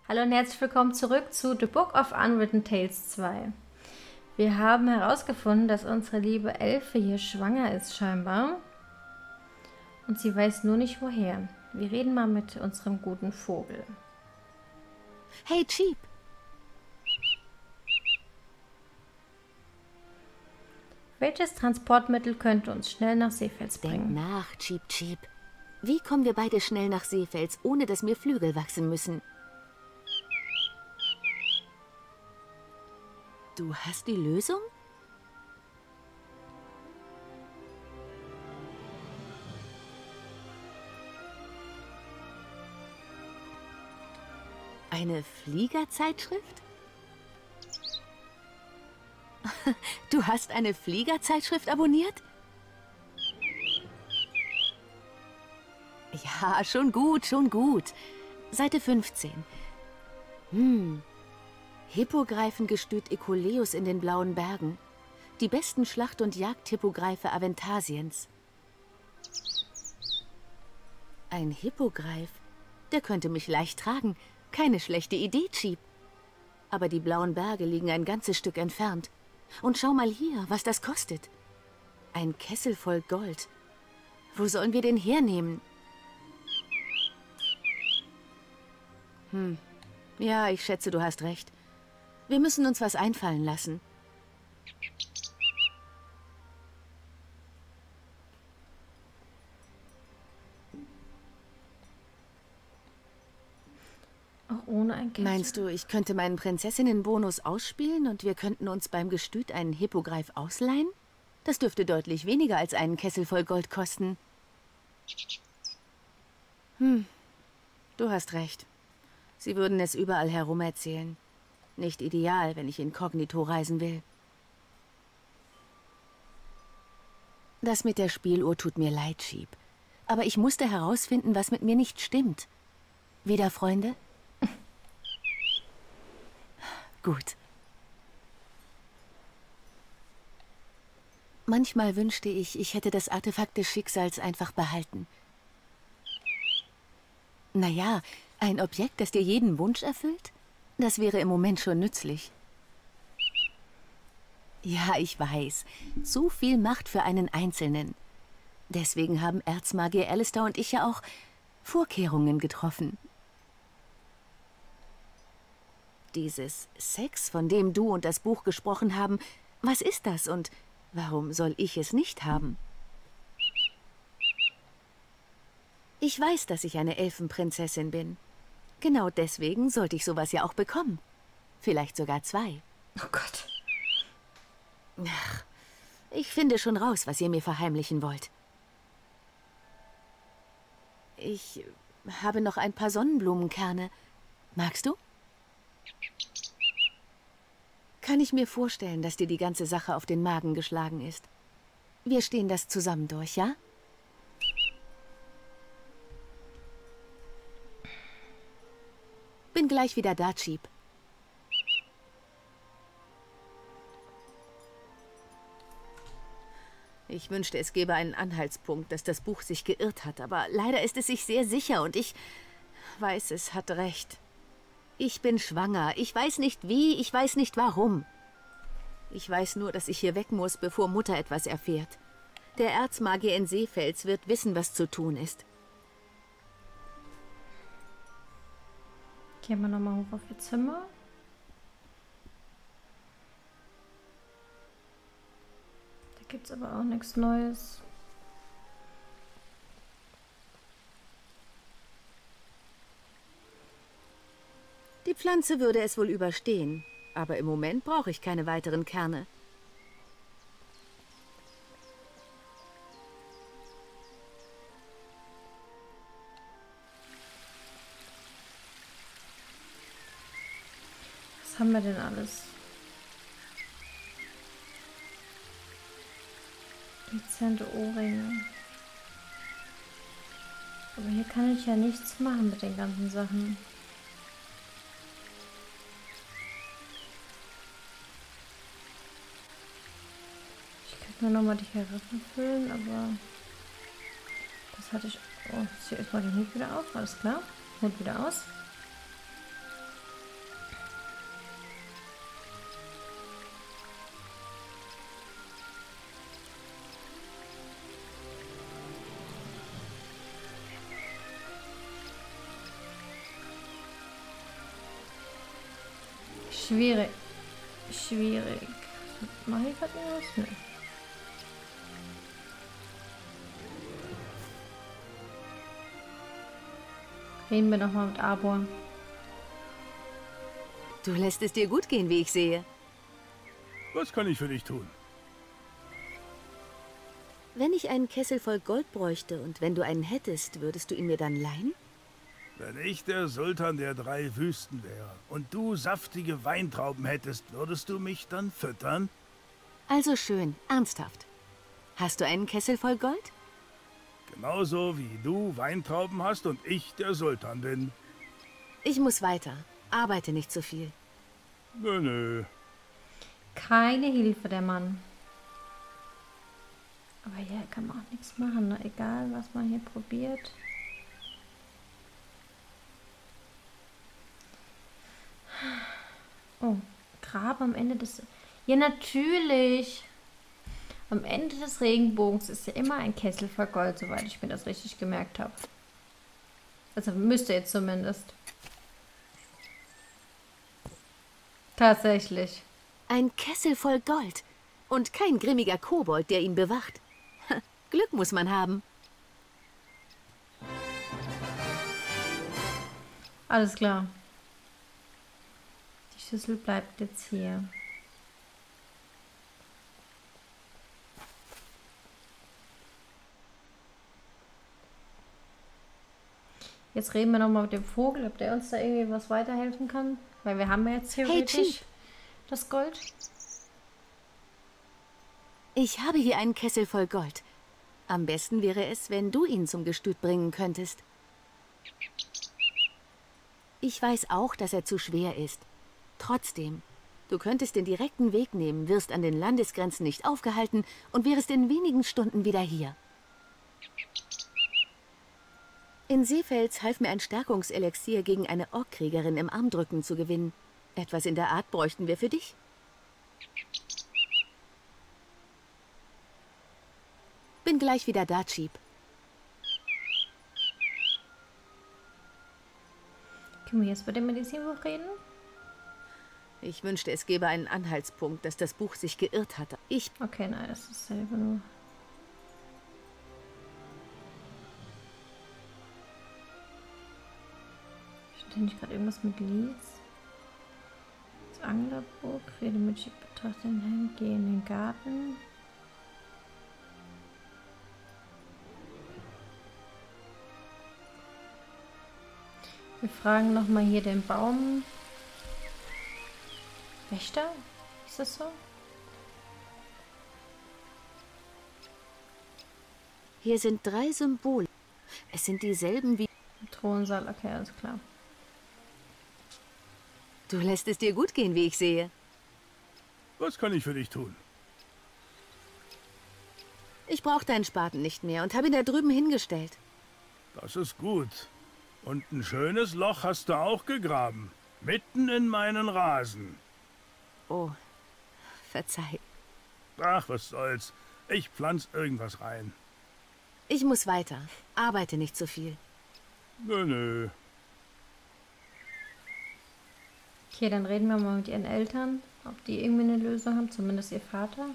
Hallo und herzlich willkommen zurück zu The Book of Unwritten Tales 2. Wir haben herausgefunden, dass unsere liebe Elfe hier schwanger ist scheinbar. Und sie weiß nur nicht woher. Wir reden mal mit unserem guten Vogel. Hey, Cheap. Welches Transportmittel könnte uns schnell nach Seefels Denk bringen? nach, Cheap Cheap. Wie kommen wir beide schnell nach Seefels, ohne dass mir Flügel wachsen müssen? Du hast die Lösung? Eine Fliegerzeitschrift? Du hast eine Fliegerzeitschrift abonniert? Ja, schon gut, schon gut. Seite 15. Hippogreifengestüt Ecoleus in den Blauen Bergen. Die besten Schlacht- und Jagdhippogreife Aventasiens. Ein Hippogreif? Der könnte mich leicht tragen. Keine schlechte Idee, Cheap. Aber die Blauen Berge liegen ein ganzes Stück entfernt. Und schau mal hier, was das kostet. Ein Kessel voll Gold. Wo sollen wir den hernehmen? Ja, ich schätze, du hast recht. Wir müssen uns was einfallen lassen. Auch ohne ein Kessel. Meinst du, ich könnte meinen Prinzessinnenbonus ausspielen und wir könnten uns beim Gestüt einen Hippogreif ausleihen? Das dürfte deutlich weniger als einen Kessel voll Gold kosten. Du hast recht. Sie würden es überall herum erzählen. Nicht ideal, wenn ich inkognito reisen will. Das mit der Spieluhr tut mir leid, Cheap. Aber ich musste herausfinden, was mit mir nicht stimmt. Wieder Freunde? Gut. Manchmal wünschte ich, ich hätte das Artefakt des Schicksals einfach behalten. Naja, ein Objekt, das dir jeden Wunsch erfüllt? Das wäre im Moment schon nützlich. Ja, ich weiß. Zu viel Macht für einen Einzelnen. Deswegen haben Erzmagier Alistair und ich ja auch Vorkehrungen getroffen. Dieses Sex, von dem du und das Buch gesprochen haben, was ist das und warum soll ich es nicht haben? Ich weiß, dass ich eine Elfenprinzessin bin. Genau deswegen sollte ich sowas ja auch bekommen. Vielleicht sogar 2. Oh Gott. Ach, ich finde schon raus, was ihr mir verheimlichen wollt. Ich habe noch ein paar Sonnenblumenkerne. Magst du? Kann ich mir vorstellen, dass dir die ganze Sache auf den Magen geschlagen ist. Wir stehen das zusammen durch, ja? Bin gleich wieder da, Cheap. Ich wünschte, es gäbe einen Anhaltspunkt, dass das Buch sich geirrt hat, aber leider ist es sich sehr sicher und ich weiß, es hat recht. Ich bin schwanger. Ich weiß nicht wie, ich weiß nicht warum. Ich weiß nur, dass ich hier weg muss, bevor Mutter etwas erfährt. Der Erzmagier in Seefels wird wissen, was zu tun ist. Gehen wir nochmal hoch auf ihr Zimmer. Da gibt es aber auch nichts Neues. Die Pflanze würde es wohl überstehen, aber im Moment brauche ich keine weiteren Kerne. Was haben wir denn alles? Dezente Ohrringe. Aber hier kann ich ja nichts machen mit den ganzen Sachen. Ich könnte nur nochmal die Karaffe füllen, aber das hatte ich. Oh, ich ziehe erstmal den Hut wieder auf, alles klar. Hut wieder aus. Schwierig. Schwierig. Mach ich gerade irgendwas? Ne. Reden wir doch mal mit Arbor. Du lässt es dir gut gehen, wie ich sehe. Was kann ich für dich tun? Wenn ich einen Kessel voll Gold bräuchte und wenn du einen hättest, würdest du ihn mir dann leihen? Wenn ich der Sultan der 3 Wüsten wäre und du saftige Weintrauben hättest, würdest du mich dann füttern? Also schön, ernsthaft. Hast du einen Kessel voll Gold? Genauso wie du Weintrauben hast und ich der Sultan bin. Ich muss weiter. Arbeite nicht so viel. Nö. Keine Hilfe, der Mann. Aber ja, kann man auch nichts machen, ne? Egal, was man hier probiert. Oh, Grab am Ende des... Ja, natürlich. Am Ende des Regenbogens ist ja immer ein Kessel voll Gold, soweit ich mir das richtig gemerkt habe. Also müsste jetzt zumindest. Tatsächlich. Ein Kessel voll Gold. Und kein grimmiger Kobold, der ihn bewacht. Glück muss man haben. Alles klar. Die Schüssel bleibt jetzt hier. Jetzt reden wir nochmal mit dem Vogel, ob der uns da irgendwie was weiterhelfen kann. Weil wir haben ja jetzt theoretisch das Gold. Ich habe hier einen Kessel voll Gold. Am besten wäre es, wenn du ihn zum Gestüt bringen könntest. Ich weiß auch, dass er zu schwer ist. Trotzdem, du könntest den direkten Weg nehmen, wirst an den Landesgrenzen nicht aufgehalten und wärest in wenigen Stunden wieder hier. In Seefels half mir ein Stärkungselixier gegen eine Orkkriegerin im Armdrücken zu gewinnen. Etwas in der Art bräuchten wir für dich. Bin gleich wieder da, Cheap. Können wir jetzt bei dem Medizinbuch reden? Ich wünschte, es gäbe einen Anhaltspunkt, dass das Buch sich geirrt hatte. Okay, nein, das ist selber nur... Steht nicht gerade irgendwas mit Lies? Das Anglerbuch, rede mit Schick, betrachte den Helm, geh in den Garten. Wir fragen nochmal hier den Baum. Wächter? Ist das so? Hier sind 3 Symbole. Es sind dieselben wie... Thronsaal, okay, alles klar. Du lässt es dir gut gehen, wie ich sehe. Was kann ich für dich tun? Ich brauche deinen Spaten nicht mehr und habe ihn da drüben hingestellt. Das ist gut. Und ein schönes Loch hast du auch gegraben. Mitten in meinen Rasen. Oh, verzeih. Ach, was soll's. Ich pflanz irgendwas rein. Ich muss weiter. Arbeite nicht so viel. Nö. Okay, dann reden wir mal mit ihren Eltern, ob die irgendwie eine Lösung haben, zumindest ihr Vater.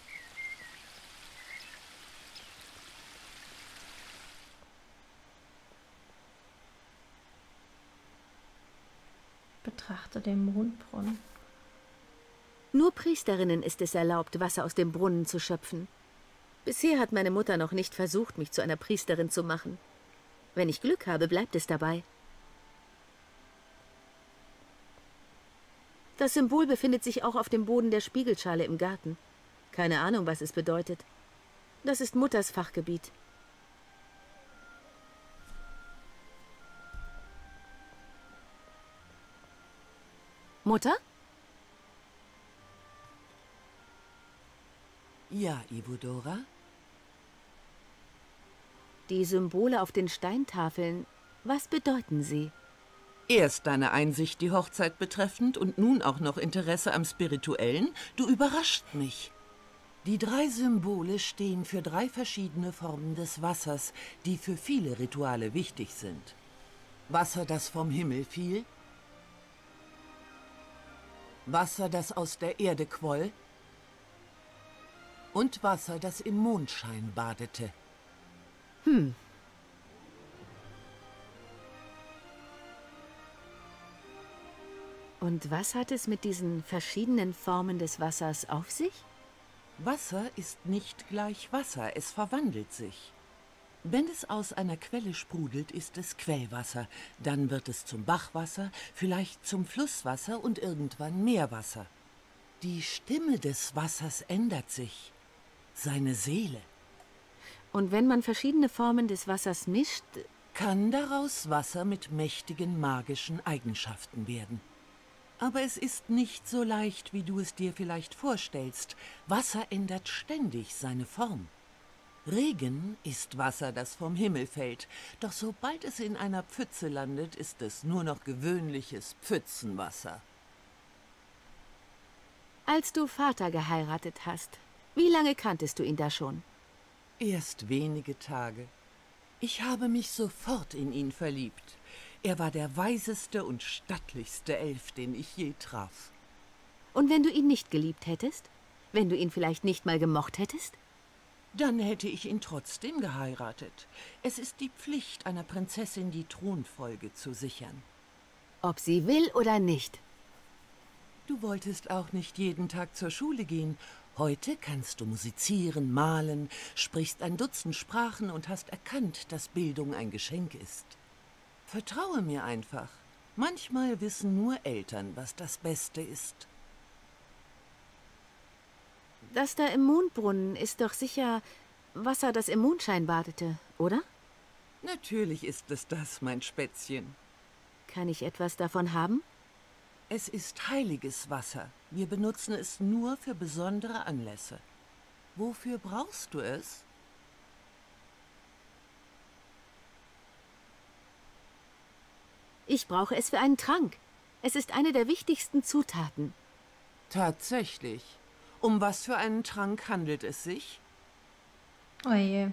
Betrachte den Mondbrunnen. Nur Priesterinnen ist es erlaubt, Wasser aus dem Brunnen zu schöpfen. Bisher hat meine Mutter noch nicht versucht, mich zu einer Priesterin zu machen. Wenn ich Glück habe, bleibt es dabei. Das Symbol befindet sich auch auf dem Boden der Spiegelschale im Garten. Keine Ahnung, was es bedeutet. Das ist Mutters Fachgebiet. Mutter? Ja, Ibudora? Die Symbole auf den Steintafeln, was bedeuten sie? Erst deine Einsicht die Hochzeit betreffend und nun auch noch Interesse am Spirituellen? Du überrascht mich. Die 3 Symbole stehen für 3 verschiedene Formen des Wassers, die für viele Rituale wichtig sind. Wasser, das vom Himmel fiel, Wasser, das aus der Erde quoll. Und Wasser, das im Mondschein badete. Und was hat es mit diesen verschiedenen Formen des Wassers auf sich? Wasser ist nicht gleich Wasser, es verwandelt sich. Wenn es aus einer Quelle sprudelt, ist es Quellwasser. Dann wird es zum Bachwasser, vielleicht zum Flusswasser und irgendwann Meerwasser. Die Stimme des Wassers ändert sich. Seine Seele. Und wenn man verschiedene Formen des Wassers mischt, Kann daraus Wasser mit mächtigen magischen Eigenschaften werden. Aber es ist nicht so leicht, wie du es dir vielleicht vorstellst. Wasser ändert ständig seine Form. Regen ist Wasser, das vom Himmel fällt. Doch sobald es in einer Pfütze landet, ist es nur noch gewöhnliches Pfützenwasser. als du Vater geheiratet hast, wie lange kanntest du ihn da schon? Erst wenige Tage. Ich habe mich sofort in ihn verliebt. Er war der weiseste und stattlichste Elf, den ich je traf. Und wenn du ihn nicht geliebt hättest? Wenn du ihn vielleicht nicht mal gemocht hättest? Dann hätte ich ihn trotzdem geheiratet. Es ist die Pflicht einer Prinzessin, die Thronfolge zu sichern. Ob sie will oder nicht. Du wolltest auch nicht jeden Tag zur Schule gehen. Heute kannst du musizieren, malen, sprichst ein Dutzend Sprachen und hast erkannt, dass Bildung ein Geschenk ist. Vertraue mir einfach. Manchmal wissen nur Eltern, was das Beste ist. Das da im Mondbrunnen ist doch sicher Wasser, das im Mondschein badete, oder? Natürlich ist es das, mein Spätzchen. Kann ich etwas davon haben? Es ist heiliges Wasser. Wir benutzen es nur für besondere Anlässe. Wofür brauchst du es? Ich brauche es für einen Trank. Es ist eine der wichtigsten Zutaten. Tatsächlich. Um was für einen Trank handelt es sich? Oh je.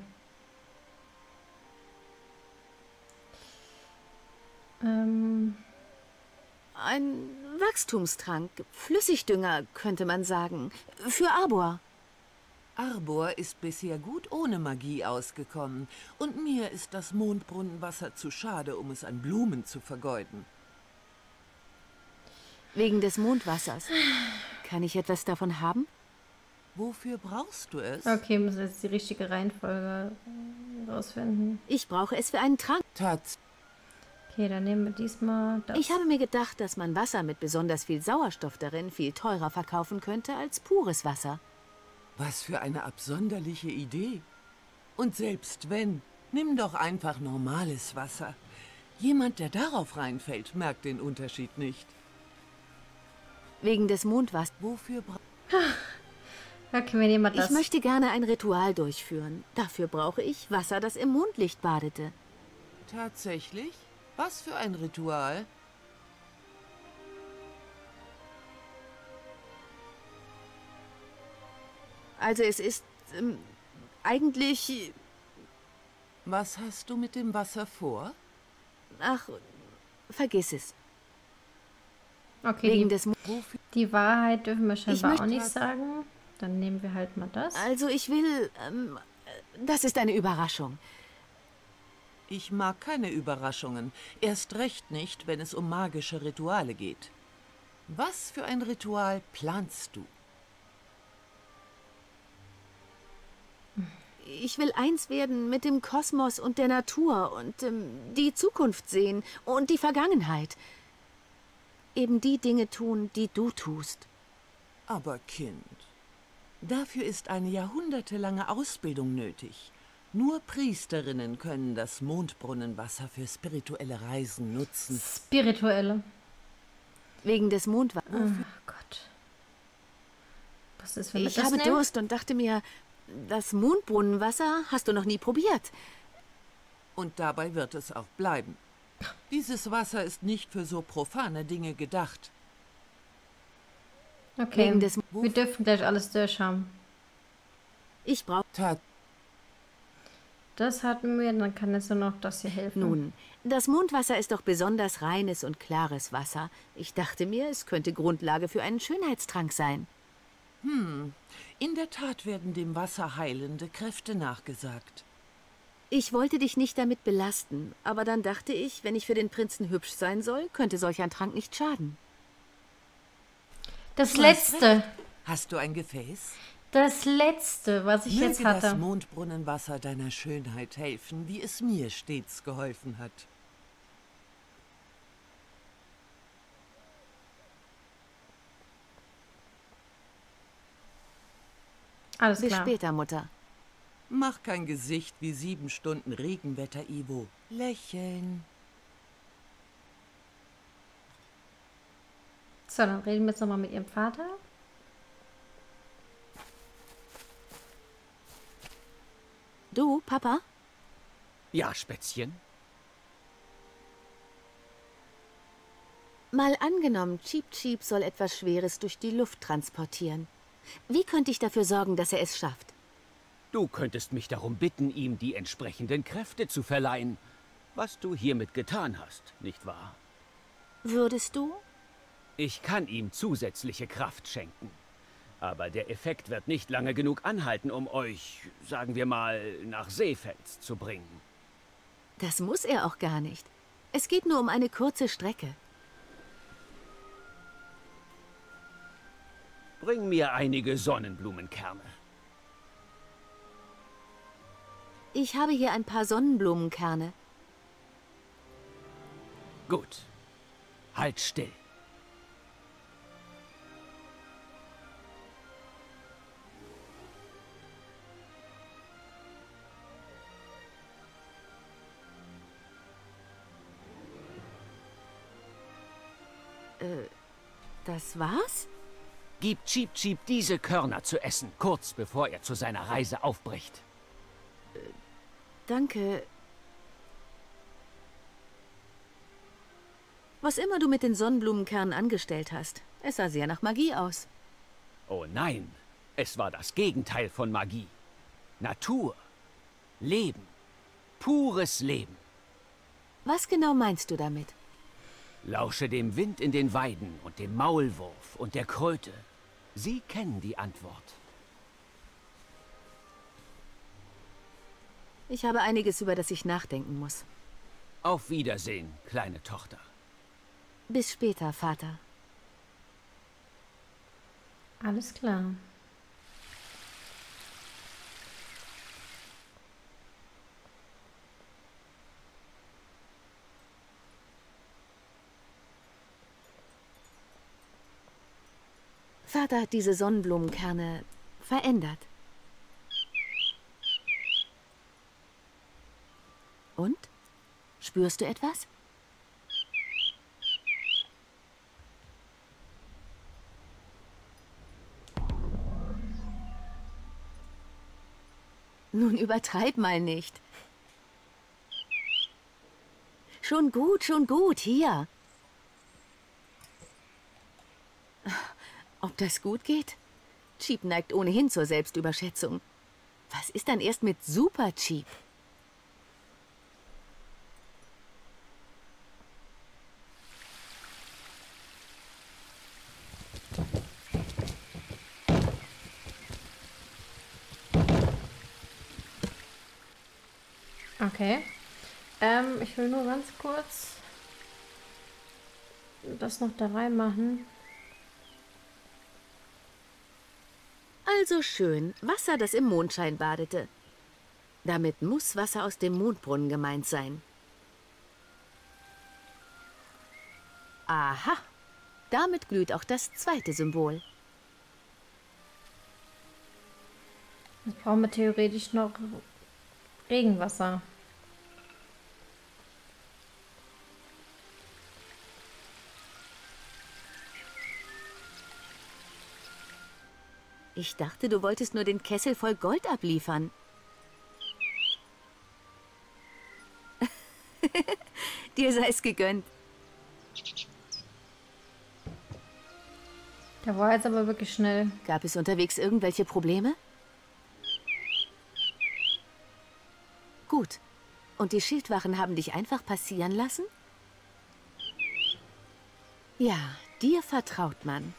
Ein Wachstumstrank, Flüssigdünger, könnte man sagen. Für Arbor. Arbor ist bisher gut ohne Magie ausgekommen. Und mir ist das Mondbrunnenwasser zu schade, um es an Blumen zu vergeuden. Wegen des Mondwassers. Kann ich etwas davon haben? Wofür brauchst du es? Okay, müssen wir jetzt die richtige Reihenfolge rausfinden. Ich brauche es für einen Trank. Okay, dann nehmen wir diesmal das. Ich habe mir gedacht, dass man Wasser mit besonders viel Sauerstoff darin viel teurer verkaufen könnte als pures Wasser. Was für eine absonderliche Idee. Und selbst wenn, nimm doch einfach normales Wasser. Jemand, der darauf reinfällt, merkt den Unterschied nicht. Wegen des Mondwassers. Wofür Okay, wir nehmen mal das. Ich möchte gerne ein Ritual durchführen. Dafür brauche ich Wasser, das im Mondlicht badete. Tatsächlich? Was für ein Ritual? Also es ist eigentlich... Was hast du mit dem Wasser vor? Ach, vergiss es. Okay, Wegen die, des... die Wahrheit dürfen wir scheinbar möchte auch nicht das- sagen. Dann nehmen wir halt mal das. Also ich will... das ist eine Überraschung. Ich mag keine Überraschungen. Erst recht nicht, wenn es um magische Rituale geht. Was für ein Ritual planst du? Ich will eins werden mit dem Kosmos und der Natur und die Zukunft sehen und die Vergangenheit. Eben die Dinge tun, die du tust. Aber Kind, dafür ist eine jahrhundertelange Ausbildung nötig. Nur Priesterinnen können das Mondbrunnenwasser für spirituelle Reisen nutzen. Spirituelle. Wegen des Mondwassers. Oh Gott. Was ist, wenn wir Ich das habe nehmen? Durst und dachte mir, das Mondbrunnenwasser hast du noch nie probiert. Und dabei wird es auch bleiben. Dieses Wasser ist nicht für so profane Dinge gedacht. Okay, Wegen des... wir dürfen gleich alles durch haben. Ich brauche... das hatten wir, dann kann jetzt nur noch das hier helfen. Nun, das Mondwasser ist doch besonders reines und klares Wasser. Ich dachte mir, es könnte Grundlage für einen Schönheitstrank sein. In der Tat werden dem Wasser heilende Kräfte nachgesagt. Ich wollte dich nicht damit belasten, aber dann dachte ich, wenn ich für den Prinzen hübsch sein soll, könnte solch ein Trank nicht schaden. Das Du hast letzte. recht. Hast du ein Gefäß? Das letzte, was ich jetzt Möge das hatte. Mondbrunnenwasser deiner Schönheit helfen, wie es mir stets geholfen hat. Alles Bis klar. später, Mutter. Mach kein Gesicht wie 7 Stunden Regenwetter, Ivo. Lächeln. So, dann reden wir jetzt nochmal mit ihrem Vater. Du, Papa? Ja, Spätzchen? Mal angenommen, Cheep Cheep soll etwas Schweres durch die Luft transportieren. Wie könnte ich dafür sorgen, dass er es schafft? Du könntest mich darum bitten, ihm die entsprechenden Kräfte zu verleihen, was du hiermit getan hast, nicht wahr? Würdest du? Ich kann ihm zusätzliche Kraft schenken. Aber der Effekt wird nicht lange genug anhalten, um euch, sagen wir mal, nach Seefels zu bringen. Das muss er auch gar nicht. Es geht nur um eine kurze Strecke. Bring mir einige Sonnenblumenkerne. Ich habe hier ein paar Sonnenblumenkerne. Gut. Halt still. Das war's? Gib Cheep Cheep diese Körner zu essen, kurz bevor er zu seiner Reise aufbricht. Danke. Was immer du mit den Sonnenblumenkernen angestellt hast, es sah sehr nach Magie aus. Oh nein, es war das Gegenteil von Magie. Natur. Leben. Pures Leben. Was genau meinst du damit? Lausche dem Wind in den Weiden und dem Maulwurf und der Kröte. Sie kennen die Antwort. Ich habe einiges, über das ich nachdenken muss. Auf Wiedersehen, kleine Tochter. Bis später, Vater. Alles klar. Vater hat diese Sonnenblumenkerne verändert. Und? Spürst du etwas? Nun übertreib mal nicht. Schon gut, hier. Ob das gut geht? Cheep neigt ohnehin zur Selbstüberschätzung. Was ist dann erst mit Super Cheep? Okay. Ich will nur ganz kurz das noch da reinmachen. Also schön, Wasser, das im Mondschein badete. Damit muss Wasser aus dem Mondbrunnen gemeint sein. Aha, damit glüht auch das zweite Symbol. Jetzt brauchen wir theoretisch noch Regenwasser. Ich dachte, du wolltest nur den Kessel voll Gold abliefern. Dir sei es gegönnt. Der war jetzt aber wirklich schnell. Gab es unterwegs irgendwelche Probleme? Gut. Und die Schildwachen haben dich einfach passieren lassen? Ja, dir vertraut man.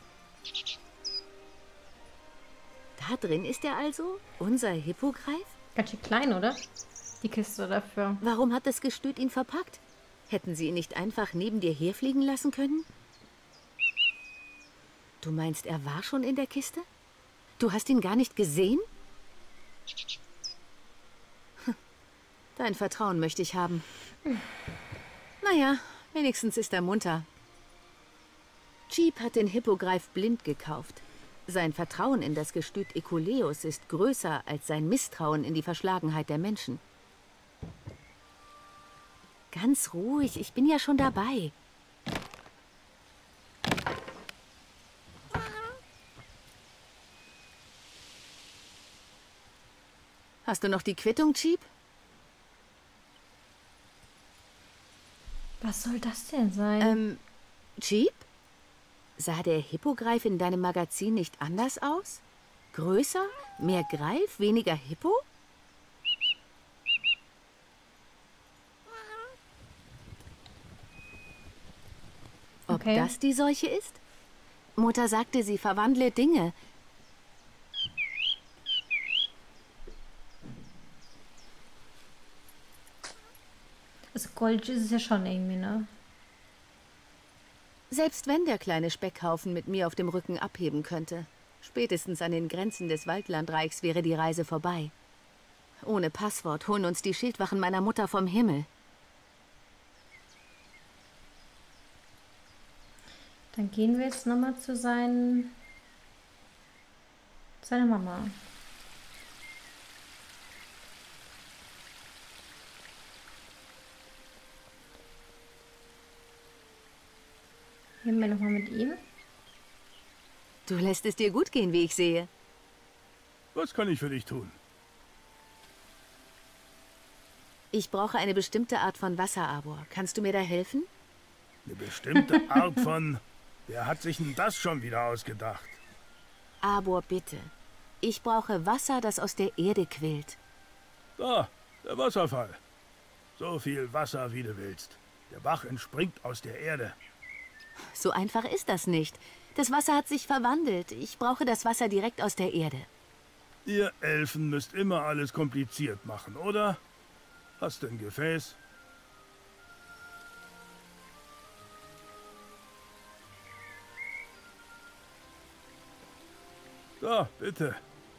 Da drin ist er also? Unser Hippogreif? Ganz schön klein, oder? Die Kiste dafür. Warum hat das Gestüt ihn verpackt? Hätten sie ihn nicht einfach neben dir herfliegen lassen können? Du meinst, er war schon in der Kiste? Du hast ihn gar nicht gesehen? Dein Vertrauen möchte ich haben. Naja, wenigstens ist er munter. Jeep hat den Hippogreif blind gekauft. Sein Vertrauen in das Gestüt Ekuleus ist größer als sein Misstrauen in die Verschlagenheit der Menschen. Ganz ruhig, ich bin ja schon dabei. Hast du noch die Quittung, Jeep? Was soll das denn sein? Jeep? Sah der Hippogreif in deinem Magazin nicht anders aus? Größer? Mehr Greif? Weniger Hippo? Ob Okay. das die Seuche ist? Mutter sagte, sie verwandle Dinge. Also goldig ist es ja schon irgendwie, ne? Selbst wenn der kleine Speckhaufen mit mir auf dem Rücken abheben könnte. Spätestens an den Grenzen des Waldlandreichs wäre die Reise vorbei. Ohne Passwort holen uns die Schildwachen meiner Mutter vom Himmel. Dann gehen wir jetzt nochmal zu seiner Mama. Gehen wir nochmal mit ihm. Du lässt es dir gut gehen, wie ich sehe. Was kann ich für dich tun? Ich brauche eine bestimmte Art von Wasserarbor. Kannst du mir da helfen? Eine bestimmte Art von... Wer hat sich denn das schon wieder ausgedacht? Arbor, bitte. Ich brauche Wasser, das aus der Erde quillt. Da, der Wasserfall. So viel Wasser, wie du willst. Der Bach entspringt aus der Erde. So einfach ist das nicht. Das Wasser hat sich verwandelt. Ich brauche das Wasser direkt aus der Erde. Ihr Elfen müsst immer alles kompliziert machen, oder? Hast du ein Gefäß? Da, bitte.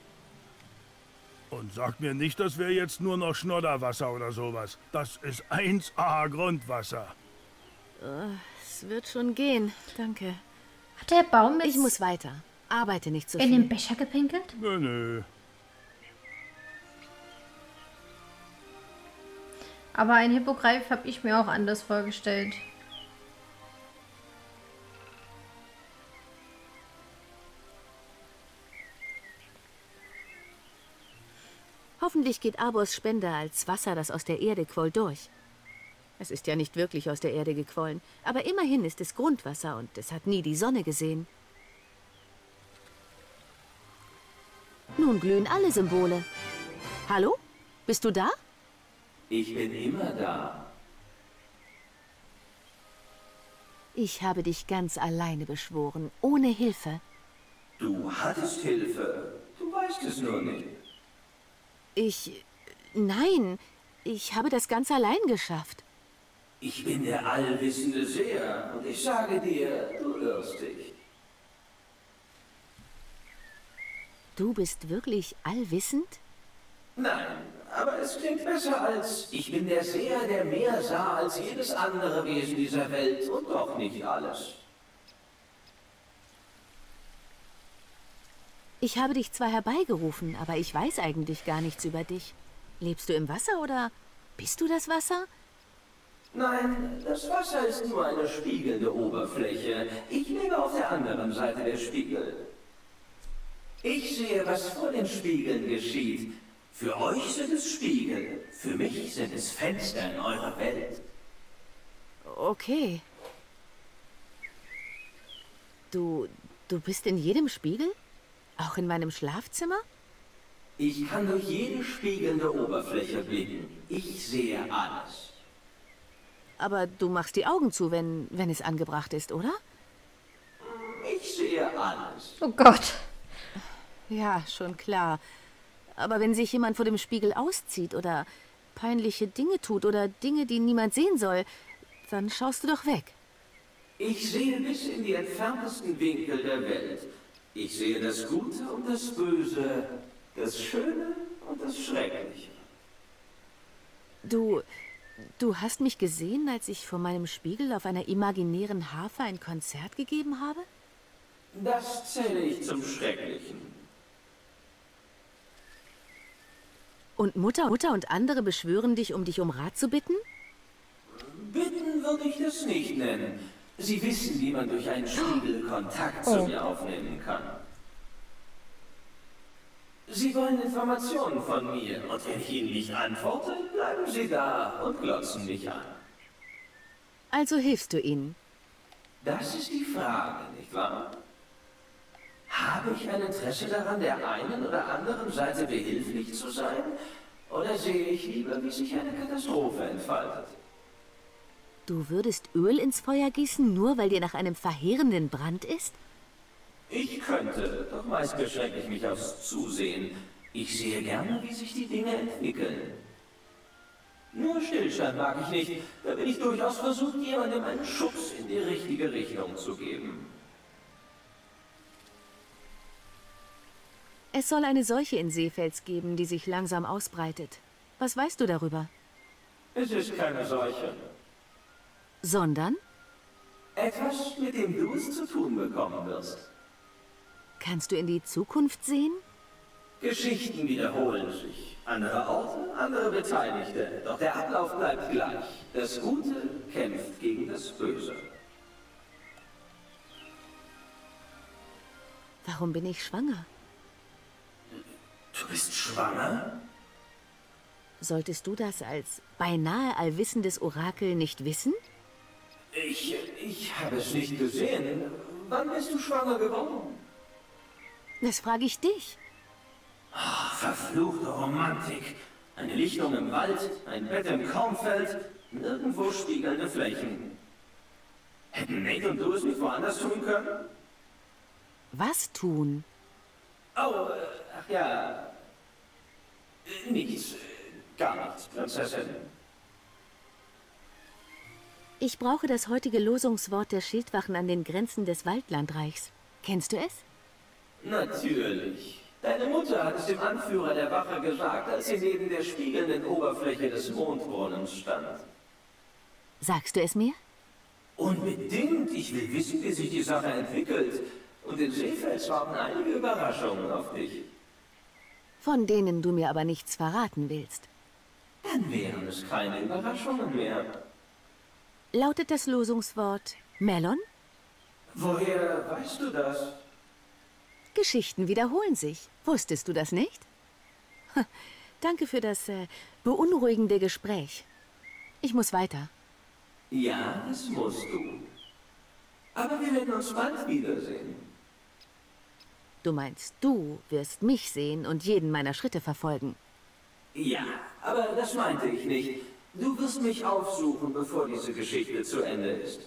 Und sag mir nicht, das wäre jetzt nur noch Schnodderwasser oder sowas. Das ist 1A Grundwasser. Es wird schon gehen. Danke. Hat der Baum jetzt Ich muss weiter. Arbeite nicht so in viel. den Becher gepinkelt? Nö, nö. Aber ein Hippogreif habe ich mir auch anders vorgestellt. Hoffentlich geht Arbors Spender als Wasser, das aus der Erde quoll, durch. Es ist ja nicht wirklich aus der Erde gequollen, aber immerhin ist es Grundwasser und es hat nie die Sonne gesehen. Nun glühen alle Symbole. Hallo? Bist du da? Ich bin immer da. Ich habe dich ganz alleine beschworen, ohne Hilfe. Du hattest Hilfe. Du weißt es nur nicht. Nein, ich habe das ganz allein geschafft. Ich bin der allwissende Seher und ich sage dir, du irrst dich. Du bist wirklich allwissend? Nein, aber es klingt besser als ich bin der Seher, der mehr sah als jedes andere Wesen dieser Welt und doch nicht alles. Ich habe dich zwar herbeigerufen, aber ich weiß eigentlich gar nichts über dich. Lebst du im Wasser oder bist du das Wasser? Nein, das Wasser ist nur eine spiegelnde Oberfläche. Ich lebe auf der anderen Seite der Spiegel. Ich sehe, was vor den Spiegeln geschieht. Für euch sind es Spiegel, für mich sind es Fenster in eure Welt. Okay. Du bist in jedem Spiegel? Auch in meinem Schlafzimmer? Ich kann durch jede spiegelnde Oberfläche blicken. Ich sehe alles. Aber du machst die Augen zu, wenn es angebracht ist, oder? Ich sehe alles. Oh Gott. Ja, schon klar. Aber wenn sich jemand vor dem Spiegel auszieht oder peinliche Dinge tut oder Dinge, die niemand sehen soll, dann schaust du doch weg. Ich sehe bis in die entferntesten Winkel der Welt. Ich sehe das Gute und das Böse, das Schöne und das Schreckliche. Du hast mich gesehen, als ich vor meinem Spiegel auf einer imaginären Harfe ein Konzert gegeben habe? Das zähle ich zum Schrecklichen. Und Mutter und andere beschwören dich um Rat zu bitten? Bitten würde ich das nicht nennen. Sie wissen, wie man durch einen Spiegel Kontakt zu mir aufnehmen kann. Sie wollen Informationen von mir, und wenn ich Ihnen nicht antworte, bleiben Sie da und glotzen mich an. Also hilfst du ihnen? Das ist die Frage, nicht wahr? Habe ich ein Interesse daran, der einen oder anderen Seite behilflich zu sein? Oder sehe ich lieber, wie sich eine Katastrophe entfaltet? Du würdest Öl ins Feuer gießen, nur weil dir nach einem verheerenden Brand ist? Ich könnte, doch meist beschränke ich mich aufs Zusehen. Ich sehe gerne, wie sich die Dinge entwickeln. Nur Stillstand mag ich nicht. Da bin ich durchaus versucht, jemandem einen Schubs in die richtige Richtung zu geben. Es soll eine Seuche in Seefels geben, die sich langsam ausbreitet. Was weißt du darüber? Es ist keine Seuche. Sondern? Etwas, mit dem du es zu tun bekommen wirst. Kannst du in die Zukunft sehen? Geschichten wiederholen sich. Andere Orte, andere Beteiligte. Doch der Ablauf bleibt gleich. Das Gute kämpft gegen das Böse. Warum bin ich schwanger? Du bist schwanger? Solltest du das als beinahe allwissendes Orakel nicht wissen? Ich habe es nicht gesehen. Wann bist du schwanger geworden? Das frage ich dich. Oh, verfluchte Romantik. Eine Lichtung im Wald, ein Bett im Kornfeld, nirgendwo spiegelnde Flächen. Hätten Nate und du es nicht woanders tun können? Was tun? Oh, ach ja. Nichts. Gar nichts, Prinzessin. Ich brauche das heutige Losungswort der Schildwachen an den Grenzen des Waldlandreichs. Kennst du es? Natürlich. Deine Mutter hat es dem Anführer der Wache gesagt, als sie neben der spiegelnden Oberfläche des Mondbrunnens stand. Sagst du es mir? Unbedingt. Ich will wissen, wie sich die Sache entwickelt. Und in Seefels warten einige Überraschungen auf dich. Von denen du mir aber nichts verraten willst. Dann wären es keine Überraschungen mehr. Lautet das Losungswort Melon? Woher weißt du das? Geschichten wiederholen sich. Wusstest du das nicht? Danke für das beunruhigende Gespräch. Ich muss weiter. Ja, das musst du. Aber wir werden uns bald wiedersehen. Du meinst, du wirst mich sehen und jeden meiner Schritte verfolgen. Ja, aber das meinte ich nicht. Du wirst mich aufsuchen, bevor diese Geschichte zu Ende ist.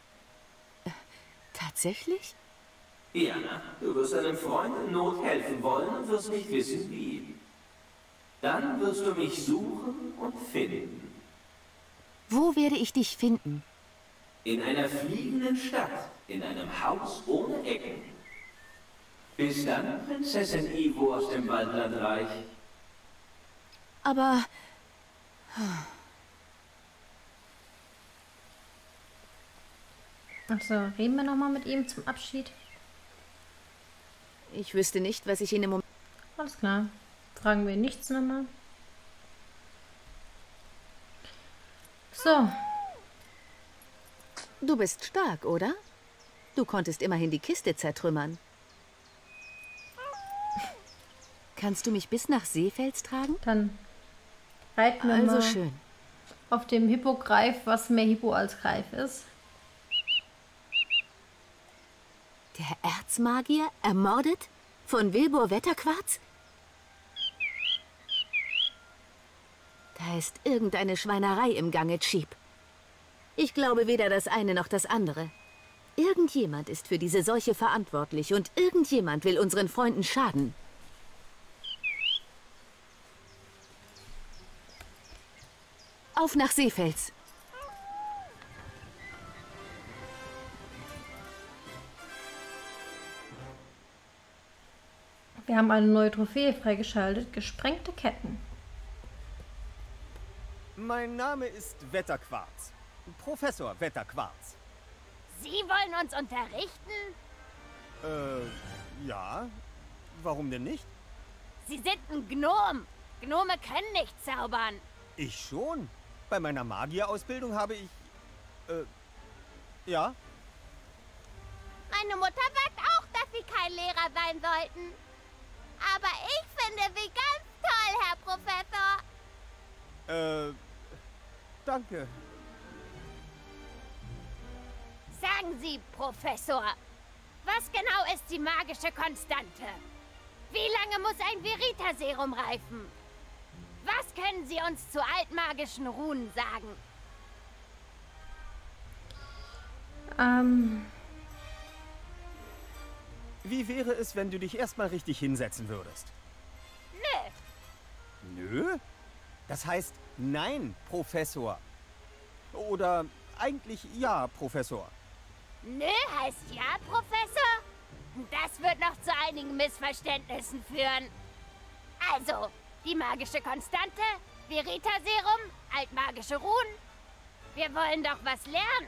Tatsächlich? Ja, du wirst einem Freund in Not helfen wollen und wirst nicht wissen, wie. Dann wirst du mich suchen und finden. Wo werde ich dich finden? In einer fliegenden Stadt, in einem Haus ohne Ecken. Bis dann, Prinzessin Ivo aus dem Waldlandreich. Aber... Achso, reden wir nochmal mit ihm zum Abschied? Ich wüsste nicht, was ich ihn im Moment... Alles klar. Fragen wir nichts nochmal. So. Du bist stark, oder? Du konntest immerhin die Kiste zertrümmern. Kannst du mich bis nach Seefels tragen? Dann reiten wir Also mal schön. auf dem Hippogreif, was mehr Hippo als Greif ist. Der Erzmagier ermordet? Von Wilbur Wetterquarz? Da ist irgendeine Schweinerei im Gange, Cheap. Ich glaube weder das eine noch das andere. Irgendjemand ist für diese Seuche verantwortlich und irgendjemand will unseren Freunden schaden. Auf nach Seefels. Wir haben eine neue Trophäe freigeschaltet. Gesprengte Ketten. Mein Name ist Wetterquarz. Professor Wetterquarz. Sie wollen uns unterrichten? Ja. Warum denn nicht? Sie sind ein Gnom. Gnome können nicht zaubern. Ich schon. Bei meiner Magierausbildung habe ich... ja. Meine Mutter sagt auch, dass Sie kein Lehrer sein sollten. Aber ich finde Sie ganz toll, Herr Professor. Danke. Sagen Sie, Professor, was genau ist die magische Konstante? Wie lange muss ein Verita-Serum reifen? Was können Sie uns zu altmagischen Runen sagen? Wie wäre es, wenn du dich erstmal richtig hinsetzen würdest? Nö. Nö? Das heißt, nein, Professor. Oder eigentlich ja, Professor. Nö heißt ja, Professor? Das wird noch zu einigen Missverständnissen führen. Also, die magische Konstante, Verita-Serum, altmagische Runen. Wir wollen doch was lernen.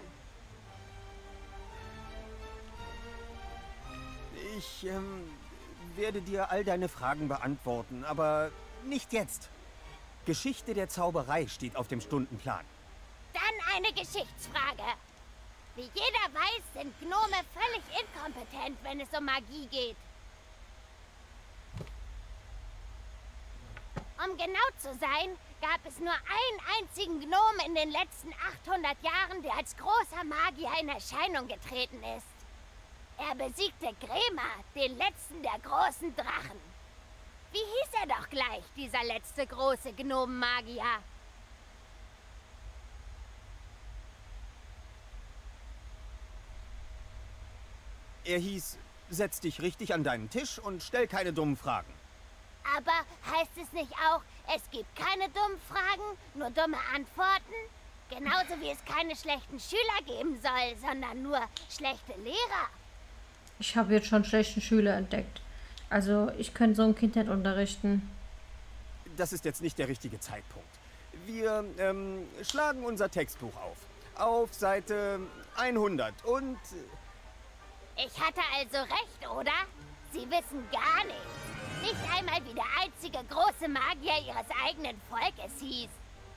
Ich werde dir all deine Fragen beantworten, aber nicht jetzt. Geschichte der Zauberei steht auf dem Stundenplan. Dann eine Geschichtsfrage. Wie jeder weiß, sind Gnome völlig inkompetent, wenn es um Magie geht. Um genau zu sein, gab es nur einen einzigen Gnom in den letzten 800 Jahren, der als großer Magier in Erscheinung getreten ist. Er besiegte Grema, den letzten der großen Drachen. Wie hieß er doch gleich, dieser letzte große Gnomenmagier? Er hieß, setz dich richtig an deinen Tisch und stell keine dummen Fragen. Aber heißt es nicht auch, es gibt keine dummen Fragen, nur dumme Antworten? Genauso wie es keine schlechten Schüler geben soll, sondern nur schlechte Lehrer. Ich habe jetzt schon schlechten Schüler entdeckt. Also ich könnte so ein Kind nicht unterrichten. Das ist jetzt nicht der richtige Zeitpunkt. Wir schlagen unser Textbuch auf. Auf Seite 100 und... Ich hatte also recht, oder? Sie wissen gar nicht. Nicht einmal, wie der einzige große Magier ihres eigenen Volkes hieß.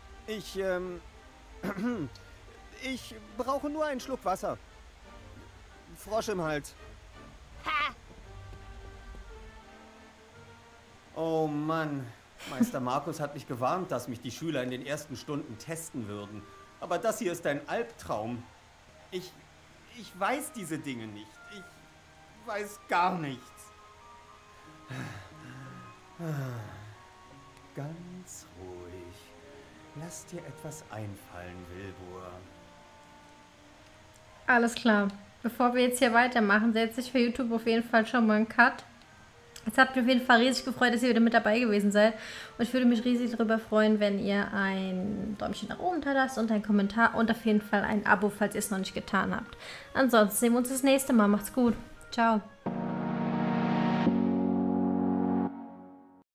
Ich brauche nur einen Schluck Wasser. Frosch im Hals. Ha! Oh Mann, Meister Markus hat mich gewarnt, dass mich die Schüler in den ersten Stunden testen würden. Aber das hier ist ein Albtraum. Ich weiß diese Dinge nicht. Ich weiß gar nichts. Ganz ruhig. Lass dir etwas einfallen, Wilbur. Alles klar. Bevor wir jetzt hier weitermachen, setze ich für YouTube auf jeden Fall schon mal einen Cut. Es hat mich auf jeden Fall riesig gefreut, dass ihr wieder mit dabei gewesen seid. Und ich würde mich riesig darüber freuen, wenn ihr ein Däumchen nach oben da lasst und einen Kommentar und auf jeden Fall ein Abo, falls ihr es noch nicht getan habt. Ansonsten sehen wir uns das nächste Mal. Macht's gut. Ciao.